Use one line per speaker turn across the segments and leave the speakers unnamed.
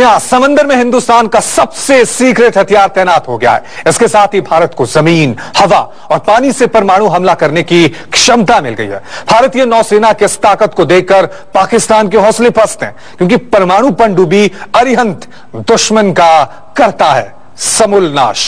यहां समंदर में हिंदुस्तान का सबसे सीक्रेट हथियार तैनात हो गया है। इसके साथ ही भारत को जमीन, हवा और पानी से परमाणु हमला करने की क्षमता मिल गई है। भारतीय नौसेना की इस ताकत को देखकर पाकिस्तान के हौसले पस्त हैं, क्योंकि परमाणु पनडुब्बी अरिहंत दुश्मन का करता है समूल नाश।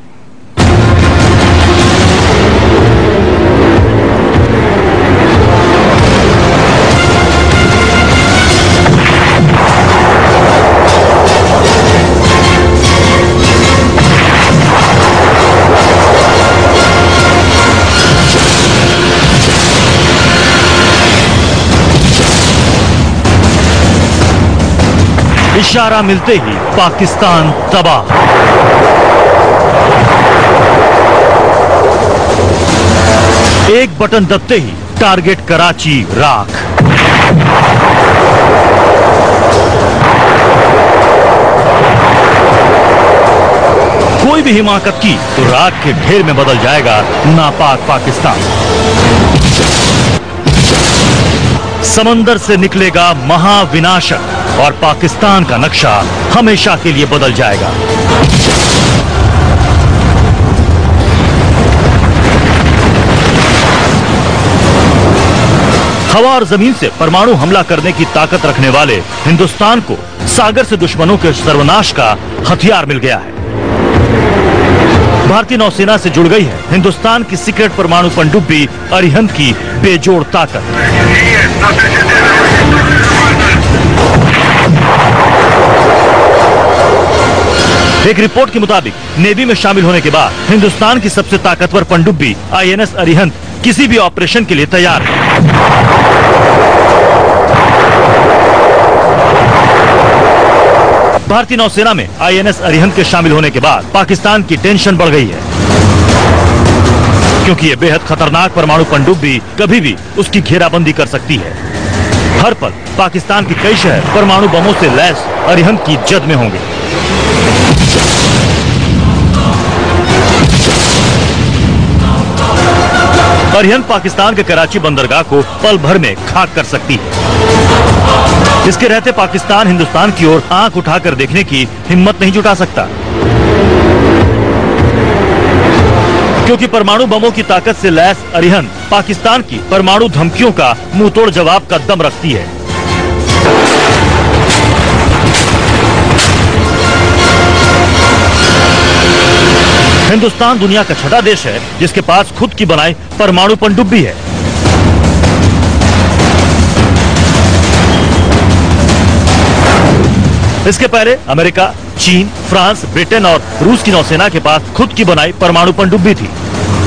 इशारा मिलते ही पाकिस्तान तबाह। एक बटन दबते ही टारगेट कराची राख। कोई भी हिमाकत की तो राख के ढेर में बदल जाएगा नापाक पाकिस्तान। समंदर से निकलेगा महाविनाशक और पाकिस्तान का नक्शा हमेशा के लिए बदल जाएगा। हवा और जमीन से परमाणु हमला करने की ताकत रखने वाले हिंदुस्तान को सागर से दुश्मनों के सर्वनाश का हथियार मिल गया है। भारतीय नौसेना से जुड़ गई है हिंदुस्तान की सीक्रेट परमाणु पनडुब्बी अरिहंत की बेजोड़ ताकत। एक रिपोर्ट के मुताबिक नेवी में शामिल होने के बाद हिंदुस्तान की सबसे ताकतवर पनडुब्बी INS अरिहंत किसी भी ऑपरेशन के लिए तैयार है। भारतीय नौसेना में INS अरिहंत के शामिल होने के बाद पाकिस्तान की टेंशन बढ़ गई है, क्योंकि ये बेहद खतरनाक परमाणु पनडुब्बी कभी भी उसकी घेराबंदी कर सकती है। हर पल पाकिस्तान के कई शहर परमाणु बमों से लैस अरिहंत की जद में होंगे। अरिहंत पाकिस्तान के कराची बंदरगाह को पल भर में खाक कर सकती है। इसके रहते पाकिस्तान हिंदुस्तान की ओर आंख उठाकर देखने की हिम्मत नहीं जुटा सकता, क्योंकि परमाणु बमों की ताकत से लैस अरिहंत पाकिस्तान की परमाणु धमकियों का मुंहतोड़ जवाब का दम रखती है। हिंदुस्तान दुनिया का छठा देश है जिसके पास खुद की बनाई परमाणु पनडुब्बी है। इसके पहले अमेरिका, चीन, फ्रांस, ब्रिटेन और रूस की नौसेना के पास खुद की बनाई परमाणु पनडुब्बी थी।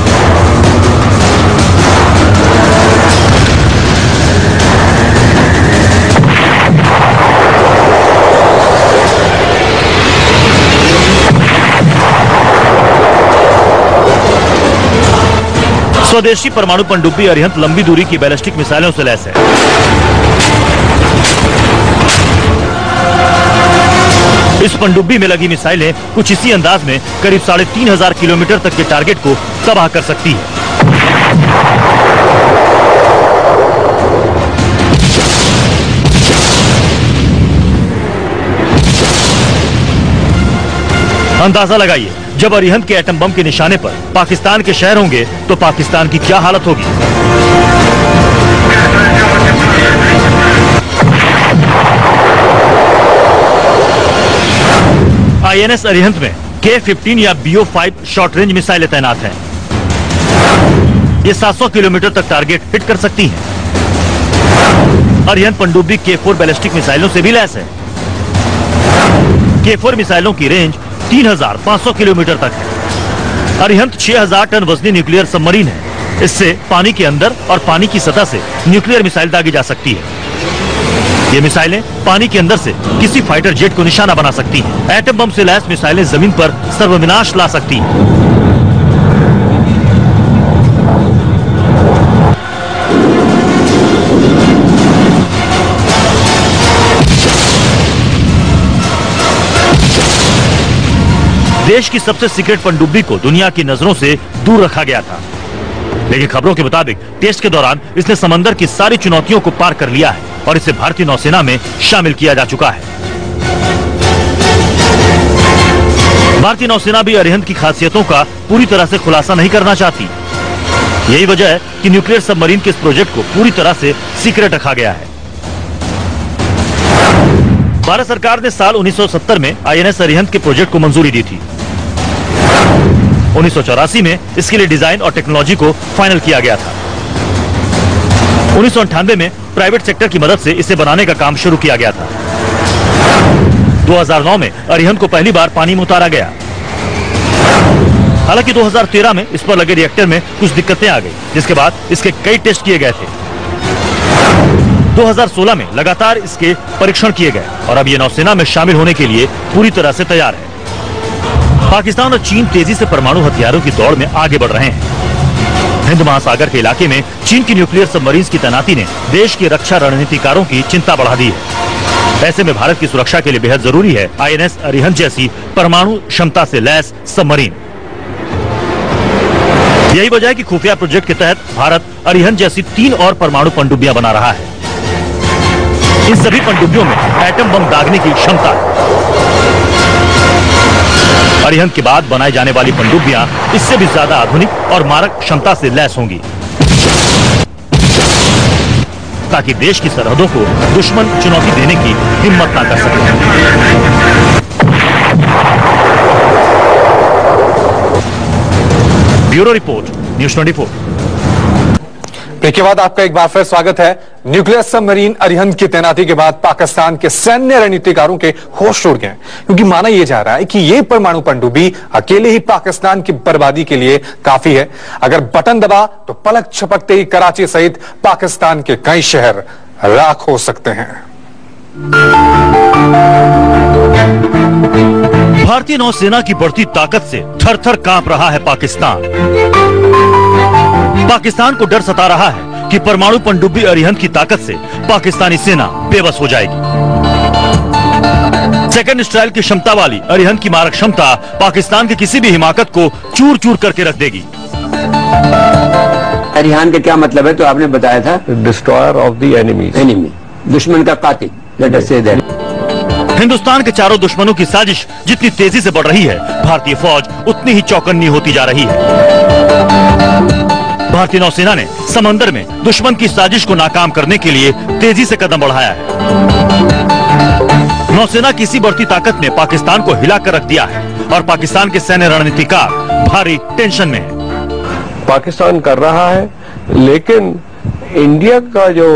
स्वदेशी परमाणु पनडुब्बी अरिहंत लंबी दूरी की बैलिस्टिक मिसाइलों से लैस है। इस पनडुब्बी में लगी मिसाइलें कुछ इसी अंदाज में करीब 3500 किलोमीटर तक के टारगेट को तबाह कर सकती है। अंदाजा लगाइए, जब अरिहंत के एटम बम के निशाने पर पाकिस्तान के शहर होंगे तो पाकिस्तान की क्या हालत होगी। INS अरिहंत में K-15 या BO-5 शॉर्ट रेंज मिसाइलें तैनात हैं। ये 700 किलोमीटर तक टारगेट हिट कर सकती हैं। अरिहंत पनडुब्बी K-4 बैलिस्टिक मिसाइलों से भी लैस है। K-4 मिसाइलों की रेंज 3500 किलोमीटर तक है। अरिहंत 6000 टन वजनी न्यूक्लियर सबमरीन है। इससे पानी के अंदर और पानी की सतह से न्यूक्लियर मिसाइल दागी जा सकती है। ये मिसाइलें पानी के अंदर से किसी फाइटर जेट को निशाना बना सकती हैं। एटम बम से लैस मिसाइलें जमीन पर सर्वविनाश ला सकती हैं। देश की सबसे सीक्रेट पनडुब्बी को दुनिया की नजरों से दूर रखा गया था, लेकिन खबरों के मुताबिक टेस्ट के दौरान इसने समंदर की सारी चुनौतियों को पार कर लिया है और इसे भारतीय नौसेना में शामिल किया जा चुका है। भारतीय नौसेना भी अरिहंत की खासियतों का पूरी तरह से खुलासा नहीं करना चाहती। यही वजह है कि न्यूक्लियर सबमरीन के इस प्रोजेक्ट को पूरी तरह से सीक्रेट रखा गया है। भारत सरकार ने साल 1970 में आईएनएस अरिहंत के प्रोजेक्ट को मंजूरी दी थी। 1984 में इसके लिए डिजाइन और टेक्नोलॉजी को फाइनल किया गया था। 1998 में प्राइवेट सेक्टर की मदद से इसे बनाने का काम शुरू किया गया था। 2009 में अरिहंत को पहली बार पानी में उतारा गया। हालांकि 2013 में इस पर लगे रिएक्टर में कुछ दिक्कतें आ गई, जिसके बाद इसके कई टेस्ट किए गए थे। 2016 में लगातार इसके परीक्षण किए गए और अब ये नौसेना में शामिल होने के लिए पूरी तरह से तैयार है। पाकिस्तान और चीन तेजी से परमाणु हथियारों की दौड़ में आगे बढ़ रहे हैं। हिंद महासागर के इलाके में चीन की न्यूक्लियर सबमरीन्स की तैनाती ने देश के रक्षा रणनीतिकारों की चिंता बढ़ा दी है। ऐसे में भारत की सुरक्षा के लिए बेहद जरूरी है आईएनएस अरिहंत जैसी परमाणु क्षमता से लैस सबमरीन। यही वजह है कि खुफिया प्रोजेक्ट के तहत भारत अरिहंत जैसी 3 और परमाणु पनडुब्बियां बना रहा है। इन सभी पनडुब्बियों में एटम बम दागने की क्षमता है। अरिहंत के बाद बनाई जाने वाली पनडुब्बियां इससे भी ज्यादा आधुनिक और मारक क्षमता से लैस होंगी, ताकि देश की सरहदों को दुश्मन चुनौती देने की हिम्मत ना कर सके। Bureau report, news 24।
ब्रेक के बाद आपका एक बार फिर स्वागत है। न्यूक्लियर सबमरीन अरिहंत की तैनाती के बाद पाकिस्तान के सैन्य रणनीतिकारों के होश उड़ गए, क्योंकि माना यह जा रहा है कि यह परमाणु पनडुब्बी अकेले ही पाकिस्तान की बर्बादी के लिए काफी है। अगर बटन दबा तो पलक झपकते ही कराची सहित पाकिस्तान के कई शहर राख हो सकते हैं।
भारतीय नौसेना की बढ़ती ताकत से थर-थर कांप रहा है पाकिस्तान। पाकिस्तान को डर सता रहा है कि परमाणु पनडुब्बी अरिहंत की ताकत से पाकिस्तानी सेना बेबस हो जाएगी। सेकंड स्ट्राइल की क्षमता वाली अरिहंत की मारक क्षमता पाकिस्तान की किसी भी हिमाकत को चूर चूर करके रख देगी।
अरिहंत का क्या मतलब है, तो आपने बताया था,
डिस्ट्रॉयर ऑफ द एनिमी,
दुश्मन का कातिल। Let us say that.
Hindustan के चारों दुश्मनों की साजिश जितनी तेजी से बढ़ रही है, भारतीय फौज उतनी ही चौकन्नी होती जा रही है। भारतीय नौसेना ने समंदर में दुश्मन की साजिश को नाकाम करने के लिए तेजी से कदम बढ़ाया है। नौसेना की इसी बढ़ती ताकत ने पाकिस्तान को हिलाकर रख दिया है और पाकिस्तान के सैन्य रणनीतिकार भारी टेंशन में है।
पाकिस्तान कर रहा है, लेकिन इंडिया का जो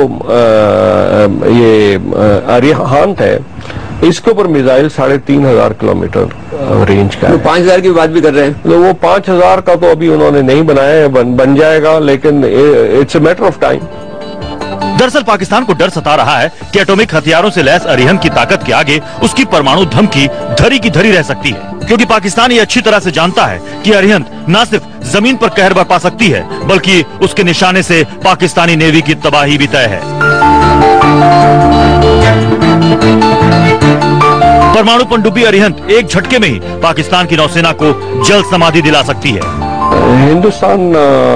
ये अरिहंत है, इसके ऊपर मिसाइल 3,500 किलोमीटर रेंज का है।
5,000 की बात भी कर रहे हैं,
तो वो 5,000 का तो अभी उन्होंने नहीं बनाया है, बन जाएगा, लेकिन it's a matter of time.
दरअसल पाकिस्तान को डर सता रहा है कि एटॉमिक हथियारों से लैस अरिहंत की ताकत के आगे उसकी परमाणु धमकी धरी की धरी रह सकती है, क्योंकि पाकिस्तान ये अच्छी तरह से जानता है कि अरिहंत न सिर्फ जमीन पर कहर बरपा सकती है, बल्कि उसके निशाने से पाकिस्तानी नेवी की तबाही भी तय है। परमाणु पनडुब्बी अरिहंत एक झटके में ही पाकिस्तान की नौसेना को जल समाधि दिला सकती है।
हिंदुस्तान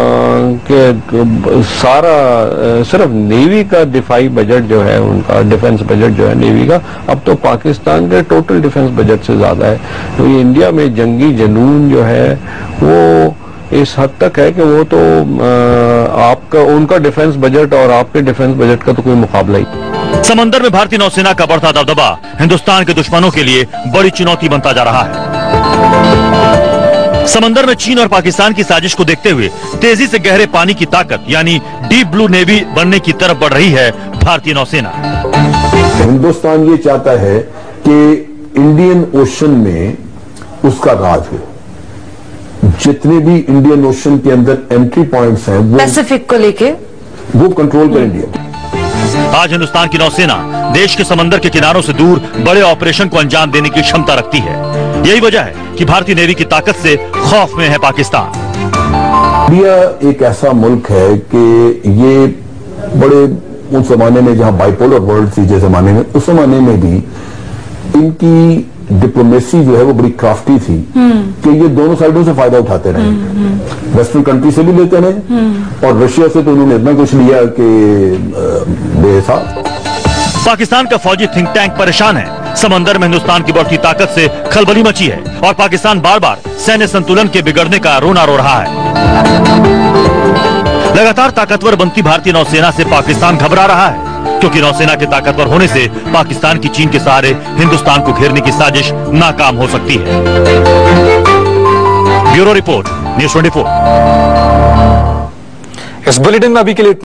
के सारा सिर्फ नेवी का दिफाई बजट जो है, उनका डिफेंस बजट जो है नेवी का, अब तो पाकिस्तान के टोटल डिफेंस बजट से ज्यादा है। तो ये इंडिया में जंगी जुनून जो है वो इस हद तक है कि वो तो आपका उनका डिफेंस बजट और आपके डिफेंस बजट का तो कोई मुकाबला ही।
समंदर में भारतीय नौसेना का बढ़ता दबदबा हिंदुस्तान के दुश्मनों के लिए बड़ी चुनौती बनता जा रहा है। समंदर में चीन और पाकिस्तान की साजिश को देखते हुए तेजी से गहरे पानी की ताकत यानी डीप ब्लू नेवी बनने की तरफ बढ़ रही है भारतीय नौसेना।
हिंदुस्तान ये चाहता है कि इंडियन ओशन में उसका राज हो। जितने भी इंडियन ओशन के अंदर एंट्री पॉइंट्स हैं, वो
पैसिफिक को लेके
वो कंट्रोल कर इंडिया।
आज हिंदुस्तान की नौसेना देश के समंदर के किनारों से दूर बड़े ऑपरेशन को अंजाम देने की क्षमता रखती है। यही वजह है कि भारतीय नेवी की ताकत से खौफ में है पाकिस्तान।
इंडिया एक ऐसा मुल्क है कि ये बड़े उस जमाने में जहां बाइपोलर वर्ल्ड थी, जिस जमाने में, उस जमाने में भी इनकी डिप्लोमेसी जो है वो बड़ी क्राफ्टी थी कि ये दोनों साइडों से फायदा उठाते रहे। वेस्टर्न कंट्री से भी लेते रहे और रशिया से तो उन्होंने इतना कुछ लिया कि बेहिसाब।
पाकिस्तान का फौजी थिंक टैंक परेशान है। समंदर में हिंदुस्तान की बढ़ती ताकत से खलबली मची है और पाकिस्तान बार बार सैन्य संतुलन के बिगड़ने का रोना रो रहा है। लगातार ताकतवर बनती भारतीय नौसेना से पाकिस्तान घबरा रहा है, क्योंकि नौसेना के ताकतवर होने से पाकिस्तान की चीन के सहारे हिंदुस्तान को घेरने की साजिश नाकाम हो सकती है। Bureau report, news 24।
इस बुलेटिन में अभी के लिए